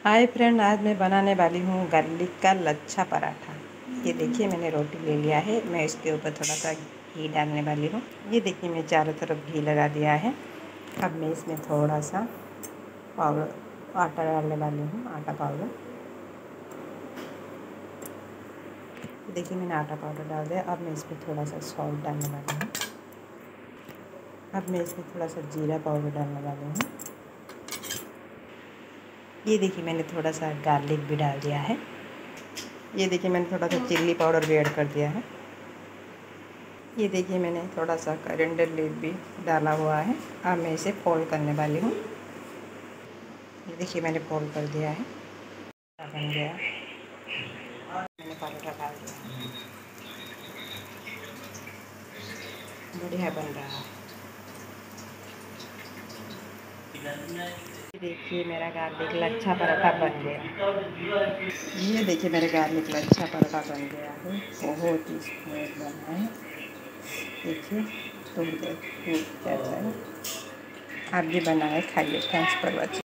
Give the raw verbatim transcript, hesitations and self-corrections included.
Hi friend, आज मैं बनाने वाली हूँ गार्लिक का लच्छा पराठा। ये देखिए, मैंने रोटी ले लिया है। मैं इसके ऊपर थोड़ा सा घी डालने वाली हूँ। ये देखिए, मैं चारों तरफ घी लगा दिया है। अब मैं इसमें थोड़ा सा पाउडर आटा डालने वाली हूँ, आटा पाउडर। देखिए, मैंने आटा पाउडर डाल दिया। अब मैं इसमें थोड़ा सा सॉल्ट डालने वाली हूँ। अब मैं इसमें थोड़ा सा जीरा पाउडर डालने वाली हूँ। ये देखिए, मैंने थोड़ा सा गार्लिक भी डाल दिया है। ये देखिए, मैंने थोड़ा सा चिल्ली पाउडर भी ऐड कर दिया है। ये देखिए, मैंने थोड़ा सा करिंडर लीफ भी डाला हुआ है। अब मैं इसे फोल्ड करने वाली हूँ। ये देखिए, मैंने फोल्ड कर दिया है। बन गया। मैंने पराठा डाल दिया, बढ़िया बन रहा है। देखिए, मेरा गार्लिक लच्छा पराठा बन गया। ये देखिए, मेरे गार्लिक लच्छा पराठा बन गया है। बहुत ही स्मूथ बना है। देखिए, तो देखिए कैसा है। आप भी बनाए, खाइए। Thanks for watching.